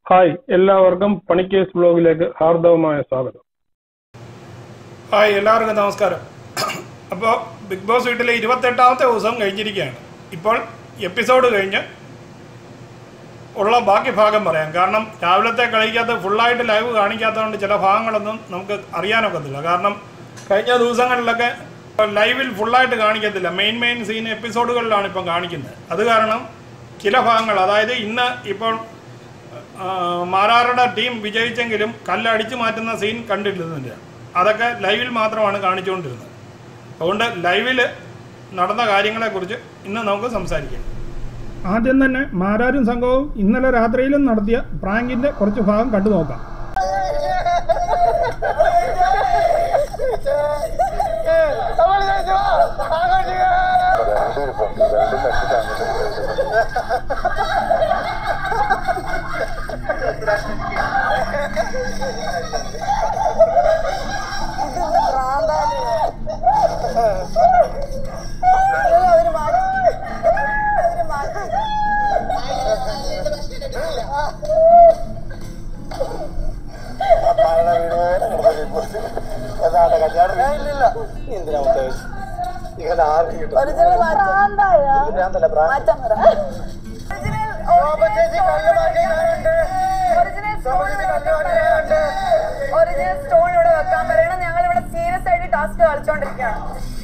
Hi, എല്ലാവർക്കും പണിക്കേസ് ബ്ലോഗിലേക്ക് ഹാർദവമായ സ്വാഗതം. Hi, എല്ലാവർക്കും നമസ്കാരം. അപ്പോൾ ബിഗ് ബോസ് വീട്ടിലെ 28ാമത്തെ ദിവസം കഴിഞ്ഞിരിക്കുകയാണ്. ഇപ്പോൾ എപ്പിസോഡ് കഴിഞ്ഞ് ഉള്ള ബാക്കി ഭാഗം പറയാം. കാരണം രാവിലത്തെ കളിക്കകത്ത് ഫുള്ളായിട്ട് ലൈവ് കാണിക്കാത്തതുകൊണ്ട് ചില ഭാഗങ്ങളൊന്നും നമുക്ക് അറിയാനൊക്കത്തില്ല. കാരണം കഴിഞ്ഞ ദിവസങ്ങളിലൊക്കെ ലൈവിൽ ഫുള്ളായിട്ട് കാണിക്കത്തില്ല, മെയിൻ സീൻ എപ്പിസോഡുകളിലാണ് ഇപ്പം കാണിക്കുന്നത്. അത് കാരണം ചില ഭാഗങ്ങൾ, അതായത് ഇന്ന് ഇപ്പോൾ മാരാറുടെ ടീം വിജയിച്ചെങ്കിലും കല്ലടിച്ചു മാറ്റുന്ന സീൻ കണ്ടിട്ടിരുന്നില്ല. അതൊക്കെ ലൈവിൽ മാത്രമാണ് കാണിച്ചുകൊണ്ടിരുന്നത്. അതുകൊണ്ട് ലൈവിൽ നടന്ന കാര്യങ്ങളെക്കുറിച്ച് ഇന്ന് നമുക്ക് സംസാരിക്കാം. ആദ്യം തന്നെ മാരാരും സംഘവും ഇന്നലെ രാത്രിയിലും നടത്തിയ പ്രാങ്കിന്റെ കുറച്ച് ഭാഗം കണ്ടു നോക്കാം. ഒറിജിനൽ സ്റ്റോൺ ഇവിടെ വെക്കാൻ പറയണം. ഞങ്ങൾ ഇവിടെ സീരിയസ് ആയിട്ട് ടാസ്ക് കളിച്ചോണ്ടിരിക്കുകയാണ്.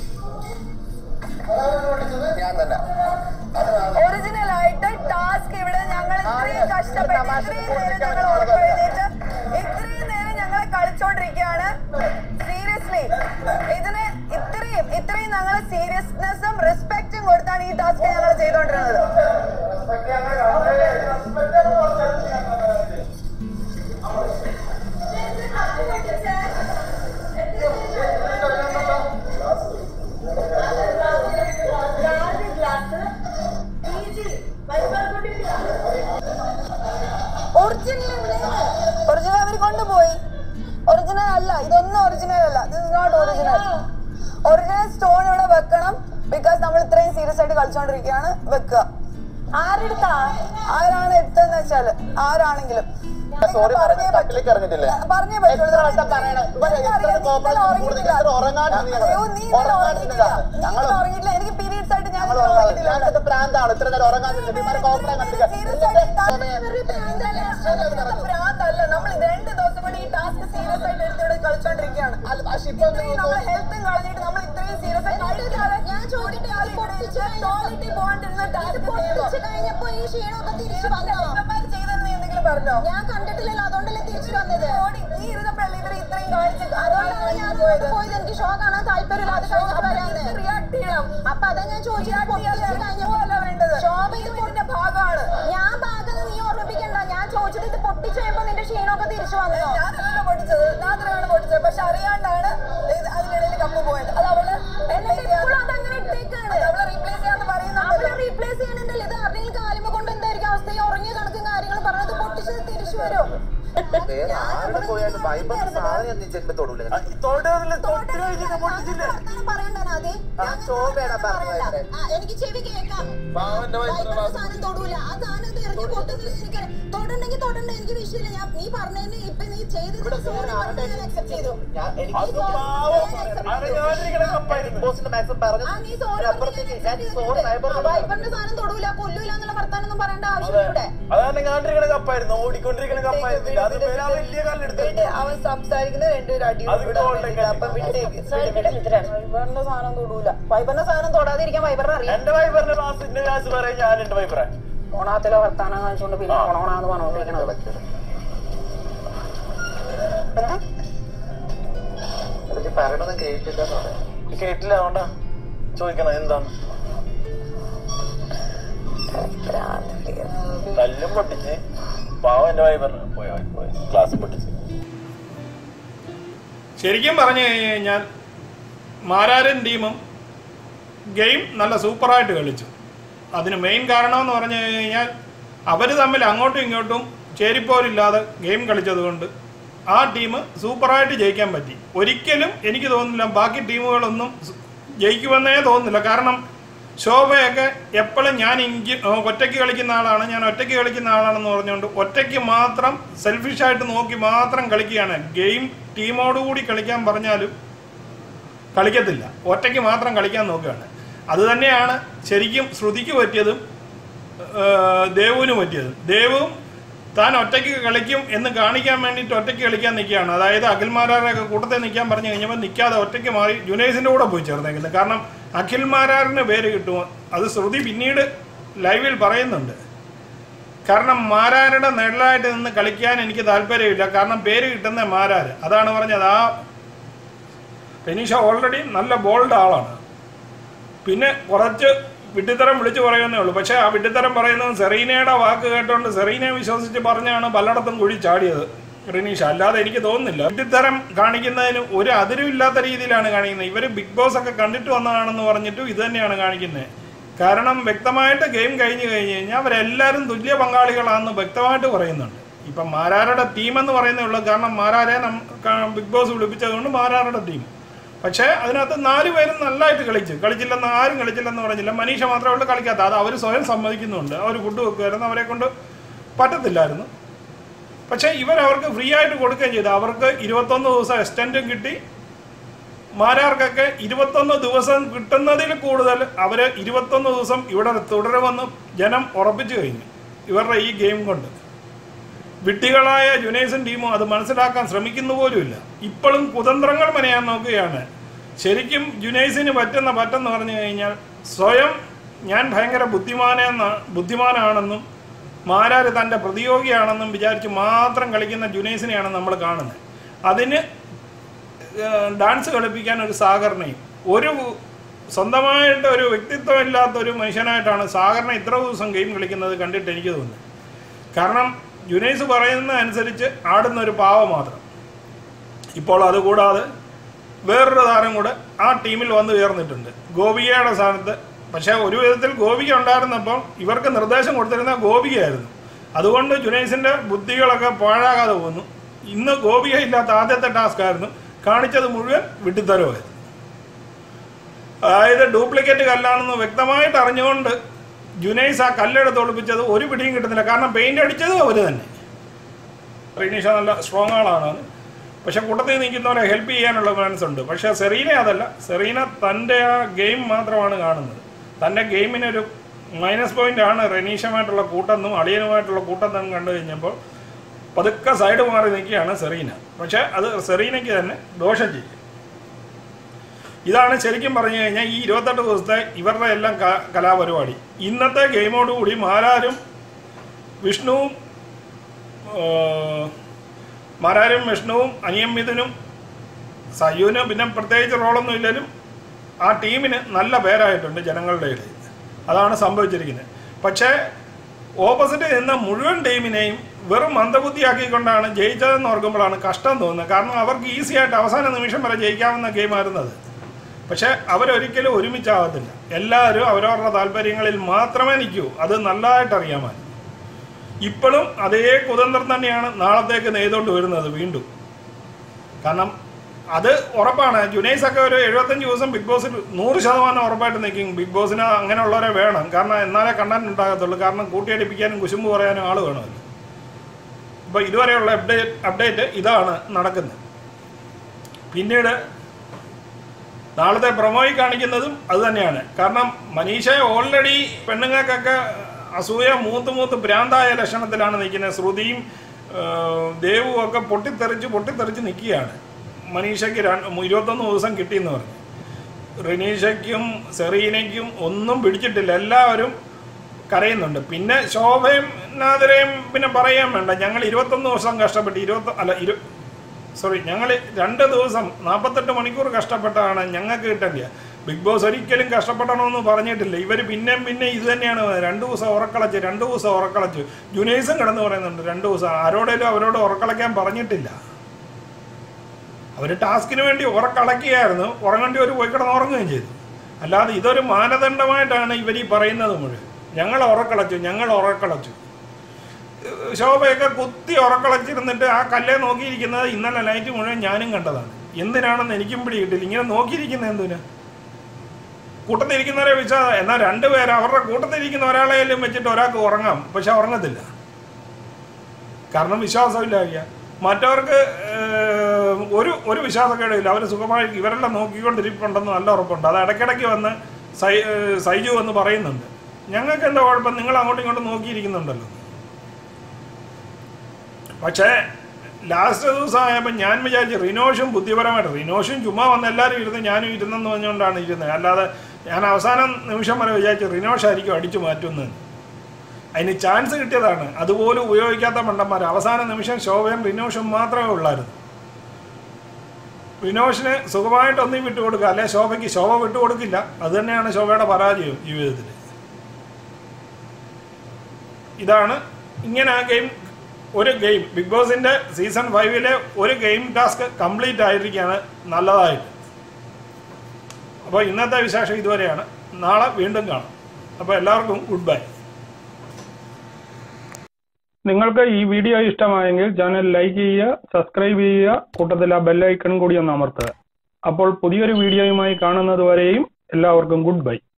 ഒറിജിനൽ ആയിട്ട് ടാസ്ക് ഇവിടെ ഞങ്ങൾ ഇത്രയും കഷ്ടപ്പെട്ട് ഇത്രയും നേരം ഞങ്ങൾ ഉറപ്പുവരുത്തിയിട്ട് ഇത്രയും നേരം ഞങ്ങൾ കളിച്ചോണ്ടിരിക്കുകയാണ്. സീരിയസ്ലി ഇതിന് ഇത്രയും ഞങ്ങൾ സീരിയസ്നെസ്സും റെസ്പെക്റ്റും കൊടുത്താണ് ഈ ടാസ്ക് ഞങ്ങൾ ചെയ്തോണ്ടിരുന്നത്. ഒറിജിനൽ അവർ കൊണ്ടുപോയി. ഒറിജിനൽ അല്ല, ഇതൊന്നും ഒറിജിനൽ അല്ല. This is not original. Original stone ഇവിടെ വെക്കണം. ബിക്കോസ് നമ്മൾ ഇത്രയും സീരിയസ് ആയിട്ട് കളിച്ചോണ്ടിരിക്കുകയാണ്. വെക്കുക. ആരാണ് എടുത്തതെന്ന് വെച്ചാല് ആരാണെങ്കിലും പറഞ്ഞേ പറ്റുള്ളൂ. എനിക്ക് പീരീഡ്സ് ആയിട്ട് ഞാൻ പ്രാന്തല്ല. നമ്മൾ 2 ദിവസം കൂടി ഈ ടാസ്ക് സീരിയസ് ആയിട്ട് എടുത്തിവിടെ കളിച്ചോണ്ടിരിക്കുകയാണ്. നമ്മൾ ഹെൽത്തും കളഞ്ഞിട്ട് നമ്മൾ ഇത്രയും സീരിയസ് ആയിട്ട് ഞാൻ ചോദിച്ചിട്ട് ടോയ്ലറ്റിൽ പോകാണ്ടിരുന്ന ടാസ്ക് കഴിഞ്ഞപ്പോ ഈ ക്ഷീണമൊക്കെ തിരിച്ചു ചെയ്തെന്ന് എന്തെങ്കിലും പറഞ്ഞോ? ഞാൻ കണ്ടിട്ടില്ലല്ലോ, അതുകൊണ്ടല്ലേ തിരിച്ചു വന്നത്. നീ ഇരുന്നപ്പോഴല്ലേ ഇവർ ഇത്രയും കാണിച്ച്, അതുകൊണ്ടാണ് ഞാൻ പോയത്. എനിക്ക് ഷോ കാണാൻ താല്പര്യമില്ല. അത് റിയാക്ട് ചെയ്യണം. അപ്പൊ അതാ ഞാൻ ചോദിച്ചത്. വേണ്ടത് ഷോപ്പിന്റെ ഭാഗമാണ്. ഞാൻ ഭാഗം നീ ഓർമ്മിപ്പിക്കണ്ട. ഞാൻ ചോദിച്ചിട്ട് ഇത് പൊട്ടിച്ചു കഴിയുമ്പോ നിന്റെ ക്ഷീണമൊക്കെ തിരിച്ചു വന്നോ? ഞാനല്ല പൊട്ടിച്ചത്, നാത്രയാണ് പൊട്ടിച്ചത്. പക്ഷെ അറിയാണ്ടാണ് അതിനിടയിൽ കപ്പ് പോയത്. അത് അവള് അതങ്ങനെ ഇട്ടേക്കാണ്. അവളെ റീപ്ലേസ് ചെയ്യാന്ന് പറയുന്നത്. അവളെ റീപ്ലേസ് ചെയ്യാനെന്തല്ല, ഇത് ആരുടെയും കാലുമ കൊണ്ട് എന്തായിരിക്കും അവസ്ഥ? ഉറങ്ങിയ കണക്കും കാര്യങ്ങൾ പറഞ്ഞത് പൊട്ടിച്ചത് തിരിച്ചു വരും. എനിക്ക് ചെവി കേൾക്കാം. സാധനം തൊടൂല. ആ സാധനം എറിഞ്ഞ് പൊട്ടുന്നില്ല. എനിക്ക് തൊടണ്ടെങ്കിൽ തൊടണ്ട, എനിക്ക് വിഷയമില്ല. ഞാൻ നീ പറഞ്ഞതിന് ഇപ്പൊ നീ ചെയ്തത് അക്സെപ്റ്റ് ചെയ്തു. വൈബറിന്റെ സാധനം തൊടൂല, കൊല്ലൂല എന്നുള്ള വർത്താനൊന്നും പറയേണ്ട ആവശ്യമില്ല. അവൻ സംസാരിക്കുന്നത് രണ്ടുപേരും അടി. അപ്പൊ വിട്ടേക്ക്. വൈബറിന്റെ സാധനം തൊടൂല. വൈബറിന്റെ സാധനം തൊടാതിരിക്കാൻ വൈബറിനെ അറിയാം. ഓണാത്തിലെ വർത്താനം കാണിച്ചുകൊണ്ട് പിന്നെ ഓണോണാന്ന് പറഞ്ഞോണ്ടിരിക്കണത് കേട്ടില്ല. അതുകൊണ്ടാ ചോദിക്കണം എന്താണ്. കല്ലും പൊട്ടിച്ച് പാവം എന്റെ വൈബറിന് പോയ ക്ലാസ് പൊട്ടിച്ച്. ശരിക്കും പറഞ്ഞു കഴിഞ്ഞാൽ മാരാരൻ ടീമും ഗെയിം നല്ല സൂപ്പറായിട്ട് കളിച്ചു. അതിന് മെയിൻ കാരണമെന്ന് പറഞ്ഞു കഴിഞ്ഞാൽ അവർ തമ്മിൽ അങ്ങോട്ടും ഇങ്ങോട്ടും ചേരിപ്പോരില്ലാതെ ഗെയിം കളിച്ചതുകൊണ്ട് ആ ടീം സൂപ്പറായിട്ട് ജയിക്കാൻ പറ്റി. ഒരിക്കലും എനിക്ക് തോന്നുന്നില്ല ബാക്കി ടീമുകളൊന്നും ജയിക്കുമെന്നേ തോന്നുന്നില്ല. കാരണം ശോഭയൊക്കെ എപ്പോഴും ഞാൻ ഒറ്റയ്ക്ക് കളിക്കുന്ന ആളാണ്, ഞാൻ ഒറ്റയ്ക്ക് കളിക്കുന്ന ആളാണെന്ന് പറഞ്ഞുകൊണ്ട് ഒറ്റയ്ക്ക് മാത്രം സെൽഫിഷായിട്ട് നോക്കി മാത്രം കളിക്കുകയാണ്. ഗെയിം ടീമോടുകൂടി കളിക്കാൻ പറഞ്ഞാലും കളിക്കത്തില്ല, ഒറ്റയ്ക്ക് മാത്രം കളിക്കാൻ നോക്കുകയാണ്. അതുതന്നെയാണ് ശരിക്കും ശ്രുതിക്ക് പറ്റിയതും ദേവുവിന് പറ്റിയതും. ദേവും താൻ ഒറ്റയ്ക്ക് കളിക്കും എന്ന് കാണിക്കാൻ വേണ്ടിയിട്ട് ഒറ്റയ്ക്ക് കളിക്കാൻ നിൽക്കുകയാണ്. അതായത് അഖിൽമാരാരൊക്കെ കൂട്ടത്തിൽ നിൽക്കാൻ പറഞ്ഞു കഴിഞ്ഞപ്പോൾ നിൽക്കാതെ ഒറ്റയ്ക്ക് മാറി ജുനൈസിൻ്റെ കൂടെ പോയി ചേർന്നേക്കുന്നത്. കാരണം അഖിൽമാരാറിന് പേര് കിട്ടുമോ അത് ശ്രുതി പിന്നീട് ലൈവിൽ പറയുന്നുണ്ട്. കാരണം മാരാരുടെ നിഴലായിട്ട് നിന്ന് കളിക്കാൻ എനിക്ക് താല്പര്യമില്ല, കാരണം പേര് കിട്ടുന്ന മാരാർ. അതാണ് പറഞ്ഞത്. ആ റെനീഷ ഓൾറെഡി നല്ല ബോൾഡ് ആളാണ്. പിന്നെ കുറച്ച് വിഡ്ഢിത്തരം വിളിച്ചു പറയുന്നേ ഉള്ളൂ. പക്ഷേ ആ വിഡ്ഢിത്തരം പറയുന്നത് സെറീനയുടെ വാക്ക് കേട്ടോണ്ട് സെറീനയെ വിശ്വസിച്ച് പറഞ്ഞാണ് പലയിടത്തും കുഴി ചാടിയത് റെനീഷ. അല്ലാതെ എനിക്ക് തോന്നുന്നില്ല. വിഡ്ഢിത്തരം കാണിക്കുന്നതിന് ഒരു അതിരുമില്ലാത്ത രീതിയിലാണ് കാണിക്കുന്നത്. ഇവർ ബിഗ് ബോസ് ഒക്കെ കണ്ടിട്ട് വന്നതാണെന്ന് പറഞ്ഞിട്ടും ഇത് തന്നെയാണ് കാണിക്കുന്നത്. കാരണം വ്യക്തമായിട്ട് ഗെയിം കഴിഞ്ഞ് കഴിഞ്ഞാൽ അവരെല്ലാവരും തുല്യ പങ്കാളികളാണെന്ന് വ്യക്തമായിട്ട് പറയുന്നുണ്ട്. ഇപ്പം മാരാരുടെ ടീമെന്ന് പറയുന്നേ ഉള്ളൂ. കാരണം മാരാരെ ബിഗ് ബോസ് വിളിപ്പിച്ചതുകൊണ്ട് മാരാരുടെ ടീം. പക്ഷേ അതിനകത്ത് 4 പേരും നല്ലതായിട്ട് കളിച്ചില്ലെന്ന് ആരും കളിച്ചില്ലെന്ന് പറഞ്ഞില്ല. മനീഷ മാത്രമേ ഉള്ളൂ കളിക്കാത്ത. അത് അവർ സ്വയം സമ്മതിക്കുന്നുണ്ട്. അവർ ഫുഡ് വെക്കുമായിരുന്നു, അവരെ കൊണ്ട് പറ്റത്തില്ലായിരുന്നു. പക്ഷേ അവർക്ക് ഫ്രീ ആയിട്ട് കൊടുക്കുകയും ചെയ്തു. അവർക്ക് 21 ദിവസം എക്സ്റ്റൻഡും കിട്ടി. മാരാർക്കൊക്കെ 21 ദിവസം കിട്ടുന്നതിൽ കൂടുതൽ അവർ 21 ദിവസം ഇവിടെ തുടരുമെന്ന് ജനം ഉറപ്പിച്ചു കഴിഞ്ഞു ഇവരുടെ ഈ ഗെയിം കൊണ്ട്. വിഡ്ഢികളായ ജുനൈസും ടീമും അത് മനസ്സിലാക്കാൻ ശ്രമിക്കുന്ന പോലുമില്ല. ഇപ്പോഴും കുതന്ത്രങ്ങൾ മെനയാൻ നോക്കുകയാണ്. ശരിക്കും ജുനൈസിന് പറ്റെന്ന് പറഞ്ഞു കഴിഞ്ഞാൽ സ്വയം ഞാൻ ഭയങ്കര ബുദ്ധിമാനാണെന്നും മാരാർ തൻ്റെ പ്രതിയോഗിയാണെന്നും വിചാരിച്ച് മാത്രം കളിക്കുന്ന ജുനൈസിനെയാണ് നമ്മൾ കാണുന്നത്. അതിന് ഡാൻസ് കളിപ്പിക്കാൻ ഒരു സാഗറിനെയും സ്വന്തമായിട്ട് ഒരു വ്യക്തിത്വം ഇല്ലാത്ത ഒരു മനുഷ്യനായിട്ടാണ് സാഗറിനെ ഇത്ര ദിവസം ഗെയിം കളിക്കുന്നത് കണ്ടിട്ട് എനിക്ക് തോന്നുന്നത്. കാരണം ജുനൈസ് പറയുന്ന അനുസരിച്ച് ആടുന്ന ഒരു പാവ മാത്രം. ഇപ്പോൾ അതുകൂടാതെ വേറൊരു താരം കൂടെ ആ ടീമിൽ വന്ന് ചേർന്നിട്ടുണ്ട് ഗോപികയുടെ സ്ഥാനത്ത്. പക്ഷേ ഒരു വിധത്തിൽ ഗോപിക ഉണ്ടായിരുന്നപ്പോൾ ഇവർക്ക് നിർദ്ദേശം കൊടുത്തിരുന്ന ഗോപികയായിരുന്നു. അതുകൊണ്ട് ജുനൈസിൻ്റെ ബുദ്ധികളൊക്കെ പാഴാകാതെ പോകുന്നു. ഇന്ന് ഗോപിക ഇല്ലാത്ത ആദ്യത്തെ ടാസ്ക് ആയിരുന്നു. കാണിച്ചത് മുഴുവൻ വിഡ്ഢിത്തരമായിരുന്നു. അതായത് ഡ്യൂപ്ലിക്കേറ്റ് കല്ലാണെന്ന് വ്യക്തമായിട്ട് അറിഞ്ഞുകൊണ്ട് ജുനൈസ് ആ കല്ലെടുത്ത് ഒളിപ്പിച്ചത് ഒരു പിടിയും കിട്ടുന്നില്ല. കാരണം പെയിന്റ് അടിച്ചത് അവർ തന്നെ. റെനീഷ നല്ല സ്ട്രോങ് ആളാണ്. പക്ഷെ കൂട്ടത്തിൽ നിൽക്കുന്നവരെ ഹെൽപ്പ് ചെയ്യാനുള്ള മനസ്സുണ്ട്. പക്ഷെ സെറീന അതല്ല. സെറീന തൻ്റെ ആ ഗെയിം മാത്രമാണ് കാണുന്നത്. തൻ്റെ ഗെയിമിനൊരു മൈനസ് പോയിന്റ് ആണ് റെനീഷുമായിട്ടുള്ള കൂട്ടെന്നും അളിയനുമായിട്ടുള്ള കൂട്ടെന്നും കണ്ടു കഴിഞ്ഞപ്പോൾ പതുക്കെ സൈഡ് മാറി നിൽക്കുകയാണ് സെറീന. പക്ഷെ അത് സെറീനയ്ക്ക് തന്നെ ദോഷം ചെയ്യും. ഇതാണ് ശരിക്കും പറഞ്ഞു കഴിഞ്ഞാൽ ഈ 28 ദിവസത്തെ ഇവരുടെ എല്ലാം കലാപരിപാടി. ഇന്നത്തെ ഗെയിമോടുകൂടി മാരാരും വിഷ്ണുവും അനിയം മിഥുനും സയ്യുവിന് പിന്നെ പ്രത്യേകിച്ച് റോളൊന്നും ഇല്ലെങ്കിലും ആ ടീമിന് നല്ല പേരായിട്ടുണ്ട് ജനങ്ങളുടെ ഇടയിൽ. അതാണ് സംഭവിച്ചിരിക്കുന്നത്. പക്ഷേ ഓപ്പോസിറ്റ് നിന്ന മുഴുവൻ ടീമിനെയും വെറും മന്ദബുദ്ധിയാക്കിക്കൊണ്ടാണ് ജയിച്ചതെന്ന് ഓർക്കുമ്പോഴാണ് കഷ്ടം തോന്നുന്നത്. കാരണം അവർക്ക് ഈസി ആയിട്ട് അവസാന നിമിഷം വരെ ജയിക്കാവുന്ന ഗെയിമായിരുന്നത്. പക്ഷെ അവരൊരിക്കലും ഒരുമിച്ചാകത്തില്ല. എല്ലാവരും അവരവരുടെ താല്പര്യങ്ങളിൽ മാത്രമേ നിൽക്കൂ. അത് നല്ലതായിട്ട് അറിയാമായിരുന്നു. ഇപ്പോഴും അതേ കുതന്ത്രം തന്നെയാണ് നാളത്തേക്ക് നെയ്തുകൊണ്ട് വരുന്നത് വീണ്ടും. കാരണം അത് ഉറപ്പാണ്. ജുനൈസൊക്കെ ഒരു 75 ദിവസം ബിഗ് ബോസിൽ 100% ഉറപ്പായിട്ട് നിൽക്കും. ബിഗ് ബോസിന് അങ്ങനെയുള്ളവരെ വേണം. കാരണം എന്നാലേ കണ്ടന്റ് ഉണ്ടാകത്തുള്ളൂ. കാരണം കൂട്ടിയടിപ്പിക്കാനും കുശുമ്പ് പറയാനും ആൾ വേണമല്ലോ. അപ്പോൾ ഇതുവരെയുള്ള അപ്ഡേറ്റ് ഇതാണ് നടക്കുന്നത്. പിന്നീട് നാളത്തെ പ്രൊമോയിൽ കാണിക്കുന്നതും അത് തന്നെയാണ്. കാരണം മനീഷയെ ഓൾറെഡി പെണ്ണുങ്ങൾക്കൊക്കെ അസൂയ മൂത്ത് ഭ്രാന്തായ ലക്ഷണത്തിലാണ് നിൽക്കുന്നത്. ശ്രുതിയും ദേവും ഒക്കെ പൊട്ടിത്തെറിച്ച് നിൽക്കുകയാണ്. മനീഷയ്ക്ക് 21 ദിവസം കിട്ടിയെന്ന് പറഞ്ഞു. റെനീഷയ്ക്കും സെറീനയ്ക്കും ഒന്നും പിടിച്ചിട്ടില്ല. എല്ലാവരും കരയുന്നുണ്ട്. പിന്നെ ശോഭയും നാദിരയും പിന്നെ പറയാൻ വേണ്ട. ഞങ്ങൾ 21 ദിവസം കഷ്ടപ്പെട്ട് ഞങ്ങൾ 2 ദിവസം 48 മണിക്കൂർ കഷ്ടപ്പെട്ടാണ് ഞങ്ങൾക്ക് കിട്ടേണ്ടത്. ബിഗ് ബോസ് ഒരിക്കലും കഷ്ടപ്പെടണമെന്ന് പറഞ്ഞിട്ടില്ല. ഇവർ പിന്നെ ഇത് തന്നെയാണ്. 2 ദിവസം ഉറക്കളച്ച് ജുനൈസും കിടന്ന് പറയുന്നുണ്ട് 2 ദിവസം. ആരോടേലും അവരോട് ഉറക്കളയ്ക്കാൻ പറഞ്ഞിട്ടില്ല. അവർ ടാസ്കിന് വേണ്ടി ഉറക്കളക്കുകയായിരുന്നു. ഉറങ്ങേണ്ടി ഒരു പോയി കിടന്ന് ഉറങ്ങുകയും ചെയ്തു. അല്ലാതെ ഇതൊരു മാനദണ്ഡമായിട്ടാണ് ഇവർ ഈ പറയുന്നത് മുഴുവൻ. ഞങ്ങൾ ഉറക്കളച്ചു. ശോഭയൊക്കെ കുത്തി ഉറക്കളച്ചിരുന്നിട്ട് ആ കല്ലേ നോക്കിയിരിക്കുന്നത് ഇന്നലെ നൈറ്റ് മുഴുവൻ ഞാനും കണ്ടതാണ്. എന്തിനാണെന്ന് എനിക്കും പിടികിട്ടില്ല. ഇങ്ങനെ നോക്കിയിരിക്കുന്നത് എന്തിനാ? കൂട്ടത്തിരിക്കുന്നവരെ എന്നാൽ രണ്ടുപേരെ അവരുടെ കൂട്ടത്തിരിക്കുന്ന ഒരാളെയും വെച്ചിട്ട് ഒരാൾക്ക് ഉറങ്ങാം, പക്ഷെ ഉറങ്ങത്തില്ല. കാരണം വിശ്വാസമില്ല. മറ്റവർക്ക് ഒരു വിശ്വാസക്കേടില്ല, അവർ സുഖമായി ഇവരെല്ലാം നോക്കിക്കൊണ്ടിരിപ്പുണ്ടെന്ന് നല്ല ഉറപ്പുണ്ട്. അത് ഇടയ്ക്കിടയ്ക്ക് വന്ന് സൈജു എന്ന് പറയുന്നുണ്ട്, ഞങ്ങൾക്ക് എന്താ കുഴപ്പം, നിങ്ങൾ അങ്ങോട്ടും ഇങ്ങോട്ടും നോക്കിയിരിക്കുന്നുണ്ടല്ലോ. പക്ഷേ ലാസ്റ്റ് ദിവസം ആയപ്പോൾ ഞാൻ വിചാരിച്ചു റിനോഷും ബുദ്ധിപരമായിട്ട്, റിനോഷും ചുമ്മാ വന്ന് എല്ലാവരും ഇരുന്ന് ഞാനും ഇരുന്നെന്ന് പറഞ്ഞുകൊണ്ടാണ് ഇരുന്നത്. അല്ലാതെ ഞാൻ അവസാനം നിമിഷം വരെ വിചാരിച്ചു റിനോഷായിരിക്കും അടിച്ചു മാറ്റുന്നത്. അതിന് ചാൻസ് കിട്ടിയതാണ്, അതുപോലും ഉപയോഗിക്കാത്ത മണ്ടന്മാർ. അവസാന നിമിഷം ശോഭയും റിനോഷും മാത്രമേ ഉള്ളായിരുന്നു. റിനോഷിന് സുഖമായിട്ടൊന്നും വിട്ടുകൊടുക്കുക, അല്ലെ ശോഭയ്ക്ക് ശോഭ വിട്ടുകൊടുക്കില്ല. അത് തന്നെയാണ് ശോഭയുടെ പരാജയം ജീവിതത്തിൽ. ഇതാണ് ഇങ്ങനെ ഒരു ഗെയിം ബിഗ് ബോസിന്റെ സീസൺ 5 ഒരു ഗെയിം ടാസ്ക് കംപ്ലീറ്റ് ആയിരിക്കുകയാണ് നല്ലതായിട്ട്. അപ്പോൾ ഇന്നത്തെ വിശേഷം ഇതുവരെയാണ്. നാളെ വീണ്ടും കാണാം. അപ്പോൾ എല്ലാവർക്കും ഗുഡ് ബൈ. നിങ്ങൾക്ക് ഈ വീഡിയോ ഇഷ്ടമായെങ്കിൽ ചാനൽ ലൈക്ക് ചെയ്യുക, സബ്സ്ക്രൈബ് ചെയ്യുക, കൂട്ടത്തിൽ ആ ബെല്ലൈക്കൺ കൂടി ഒന്ന് അമർത്തുക. അപ്പോൾ പുതിയൊരു വീഡിയോയുമായി കാണുന്നത് വരെയും എല്ലാവർക്കും ഗുഡ് ബൈ.